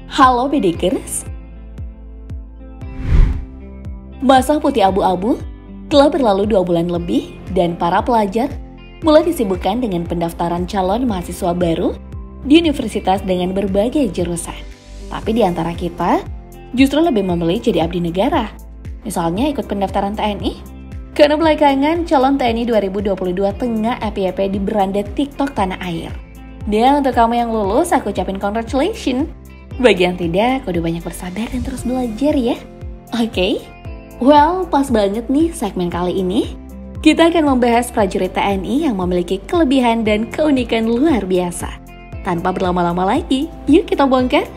Halo Bedikers. Masa putih abu-abu telah berlalu 2 bulan lebih dan para pelajar mulai disibukkan dengan pendaftaran calon mahasiswa baru di universitas dengan berbagai jurusan. Tapi di antara kita justru lebih memilih jadi abdi negara. Misalnya ikut pendaftaran TNI. Karena belakangan calon TNI 2022 tengah api-api di beranda TikTok tanah air. Dan untuk kamu yang lulus, aku ucapin congratulations. Bagi yang tidak, kudu banyak bersabar dan terus belajar ya. Oke? Well, pas banget nih segmen kali ini. Kita akan membahas prajurit TNI yang memiliki kelebihan dan keunikan luar biasa. Tanpa berlama-lama lagi, yuk kita bongkar.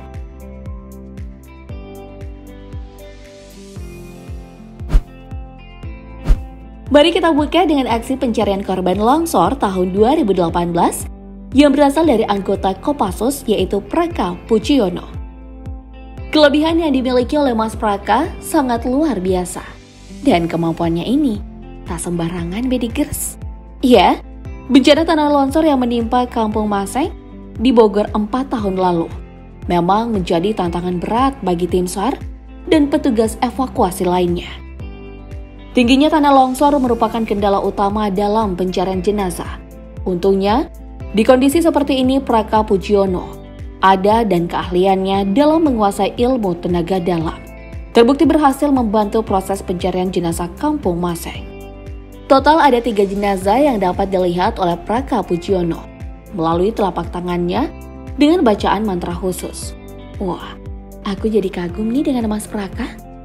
Mari kita buka dengan aksi pencarian korban longsor tahun 2018 yang berasal dari anggota Kopassus yaitu Praka Pujiyono. Kelebihan yang dimiliki oleh Mas Praka sangat luar biasa. Dan kemampuannya ini tak sembarangan Bedikers. Ya, bencana tanah longsor yang menimpa Kampung Maseng di Bogor 4 tahun lalu memang menjadi tantangan berat bagi tim SAR dan petugas evakuasi lainnya. Tingginya tanah longsor merupakan kendala utama dalam pencarian jenazah. Untungnya, di kondisi seperti ini Praka Pujiyono ada dan keahliannya dalam menguasai ilmu tenaga dalam. Terbukti berhasil membantu proses pencarian jenazah Kampung Maseng. Total ada 3 jenazah yang dapat dilihat oleh Praka Pujiyono melalui telapak tangannya dengan bacaan mantra khusus. Wah, aku jadi kagum nih dengan Mas Praka.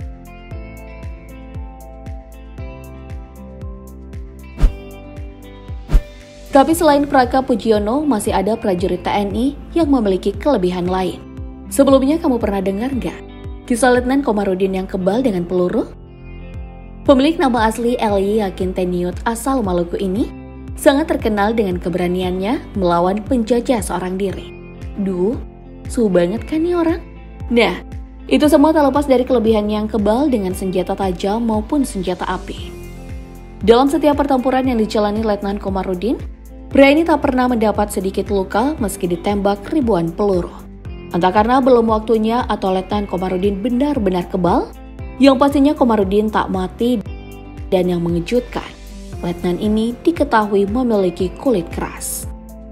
Tapi selain Praka Pujiyono, masih ada prajurit TNI yang memiliki kelebihan lain. Sebelumnya kamu pernah dengar nggak kisah Letnan Komarudin yang kebal dengan peluru? Pemilik nama asli Eli Yakin Teniut asal Maluku ini sangat terkenal dengan keberaniannya melawan penjajah seorang diri. Duh, suhu banget kan nih orang? Nah, itu semua tak lepas dari kelebihan yang kebal dengan senjata tajam maupun senjata api. Dalam setiap pertempuran yang dijalani Letnan Komarudin, pria ini tak pernah mendapat sedikit luka meski ditembak ribuan peluru. Entah karena belum waktunya atau Letnan Komarudin benar-benar kebal, yang pastinya Komarudin tak mati dan yang mengejutkan, Letnan ini diketahui memiliki kulit keras.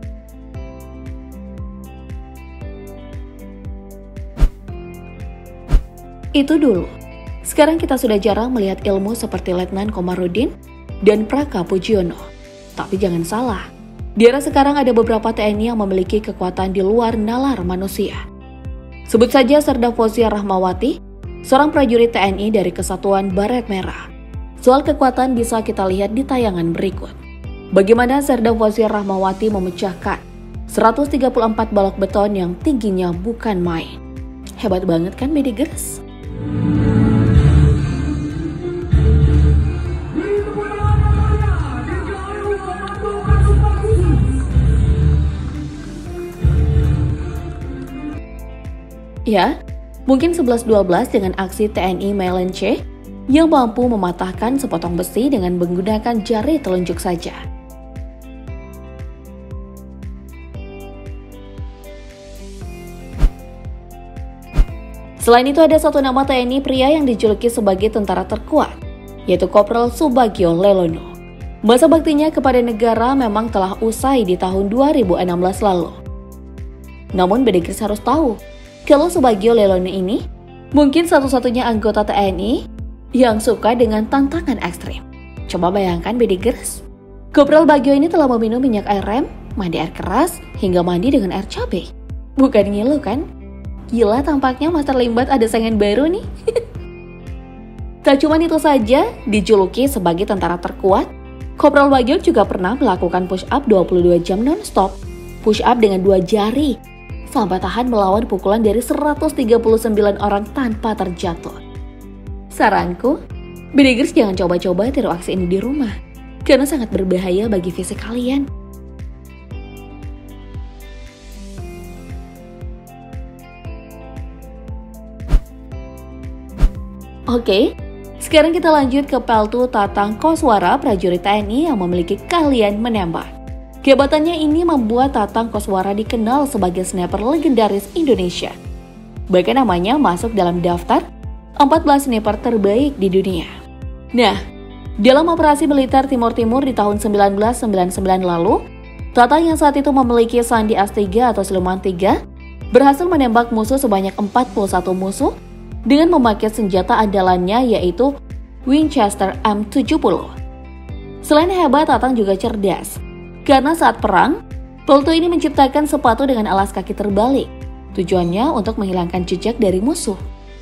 Itu dulu. Sekarang kita sudah jarang melihat ilmu seperti Letnan Komarudin dan Praka Pujiyono. Tapi jangan salah, di era sekarang ada beberapa TNI yang memiliki kekuatan di luar nalar manusia. Sebut saja Serda Fauziah Rahmawati, seorang prajurit TNI dari Kesatuan Baret Merah. Soal kekuatan bisa kita lihat di tayangan berikut. Bagaimana Serda Fauziah Rahmawati memecahkan 134 balok beton yang tingginya bukan main. Hebat banget kan Bedikers? Ya, mungkin 11-12 dengan aksi TNI Melenche yang mampu mematahkan sepotong besi dengan menggunakan jari telunjuk saja. Selain itu ada satu nama TNI pria yang dijuluki sebagai tentara terkuat, yaitu Kopral Subagio Lelono. Masa baktinya kepada negara memang telah usai di tahun 2016 lalu. Namun Bedikers harus tahu, kalau Subagio Lelono ini mungkin satu-satunya anggota TNI yang suka dengan tantangan ekstrim. Coba bayangkan Bedikers, Kopral Bagio ini telah meminum minyak air rem, mandi air keras, hingga mandi dengan air cabai. Bukan ngilu kan? Gila, tampaknya Master Limbat ada saingan baru nih. Tak cuma itu saja, dijuluki sebagai tentara terkuat, Kopral Bagio juga pernah melakukan push up 22 jam non-stop. Push up dengan 2 jari, sampai tahan melawan pukulan dari 139 orang tanpa terjatuh. Saranku, Bedikers jangan coba-coba tiru aksi ini di rumah, karena sangat berbahaya bagi fisik kalian. Oke, sekarang kita lanjut ke Peltu Tatang Koswara prajurit TNI yang memiliki keahlian menembak. Kehebatannya ini membuat Tatang Koswara dikenal sebagai sniper legendaris Indonesia. Bahkan namanya masuk dalam daftar 14 sniper terbaik di dunia. Nah, dalam operasi militer Timur Timur di tahun 1999 lalu, Tata yang saat itu memiliki sandi S3 atau siluman 3 berhasil menembak musuh sebanyak 41 musuh dengan memakai senjata andalannya yaitu Winchester M70. Selain hebat, Tatang juga cerdas. Karena saat perang, peluru ini menciptakan sepatu dengan alas kaki terbalik. Tujuannya untuk menghilangkan jejak dari musuh.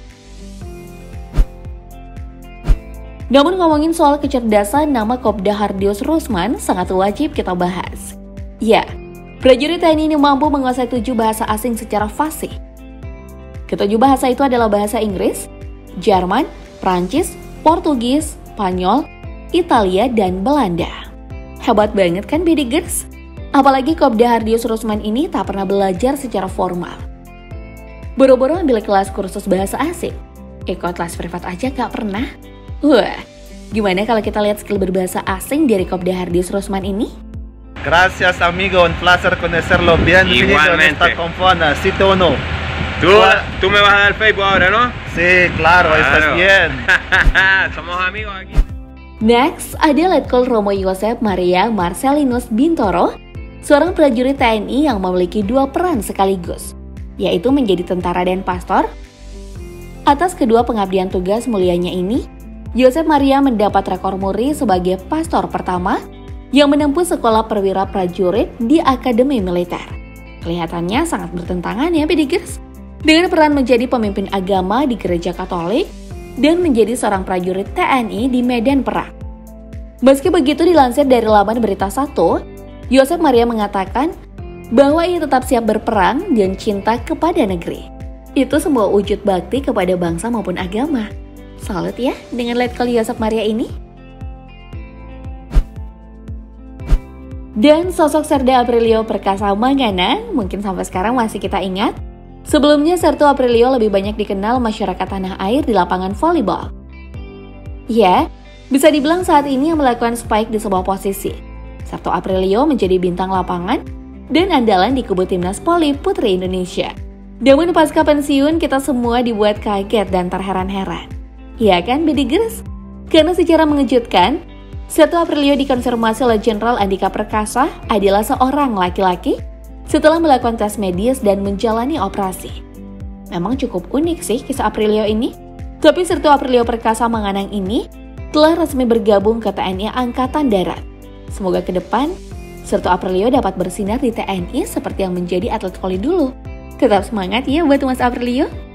Namun ngomongin soal kecerdasan, nama Kopda Hardius Rusman sangat wajib kita bahas. Ya, prajurit TNI ini mampu menguasai 7 bahasa asing secara fasih. Ketujuh bahasa itu adalah bahasa Inggris, Jerman, Prancis, Portugis, Spanyol, Italia, dan Belanda. Hebat banget kan Bidigers? Apalagi Kopda Hardius Rusman ini tak pernah belajar secara formal. Boro-boro ambil kelas kursus bahasa asing. Ikut kelas privat aja gak pernah. Wah, gimana kalau kita lihat skill berbahasa asing dari Kopda Hardius Rusman ini? Gracias amigo, un placer conocerlo. Bienvenido en esta confona, ¿sitio o no? Tú me vas a dar Facebook ahora, ¿no? Sí, claro, estás bien. Somos amigos aquí. Next, ada Letkol Romo Yosep Maria Marcelinus Bintoro, seorang prajurit TNI yang memiliki 2 peran sekaligus, yaitu menjadi tentara dan pastor. Atas kedua pengabdian tugas mulianya ini, Yosep Maria mendapat rekor muri sebagai pastor pertama yang menempuh sekolah perwira prajurit di Akademi Militer. Kelihatannya sangat bertentangan ya Bidigers, dengan peran menjadi pemimpin agama di gereja Katolik dan menjadi seorang prajurit TNI di medan perang. Meski begitu, dilansir dari laman Berita 1, Yosep Maria mengatakan bahwa ia tetap siap berperang dan cinta kepada negeri. Itu sebuah wujud bakti kepada bangsa maupun agama. Salut ya dengan Letkol Yosep Maria ini. Dan sosok Serda Aprilio Perkasa Mangana mungkin sampai sekarang masih kita ingat. Sebelumnya Sertu Aprilio lebih banyak dikenal masyarakat tanah air di lapangan volleyball. Ya, bisa dibilang saat ini yang melakukan spike di sebuah posisi. Sertu Aprilio menjadi bintang lapangan dan andalan di kubu timnas voli putri Indonesia. Namun pasca pensiun kita semua dibuat kaget dan terheran-heran. Ya kan Bidigers? Karena secara mengejutkan, Sertu Aprilio dikonfirmasi oleh Jenderal Andika Perkasa adalah seorang laki-laki setelah melakukan tes medis dan menjalani operasi. Memang cukup unik sih kisah Aprilio ini, tapi Sertu Aprilio Perkasa Manganang ini telah resmi bergabung ke TNI Angkatan Darat. Semoga ke depan, Sertu Aprilio dapat bersinar di TNI seperti yang menjadi atlet voli dulu. Tetap semangat ya buat Mas Aprilio!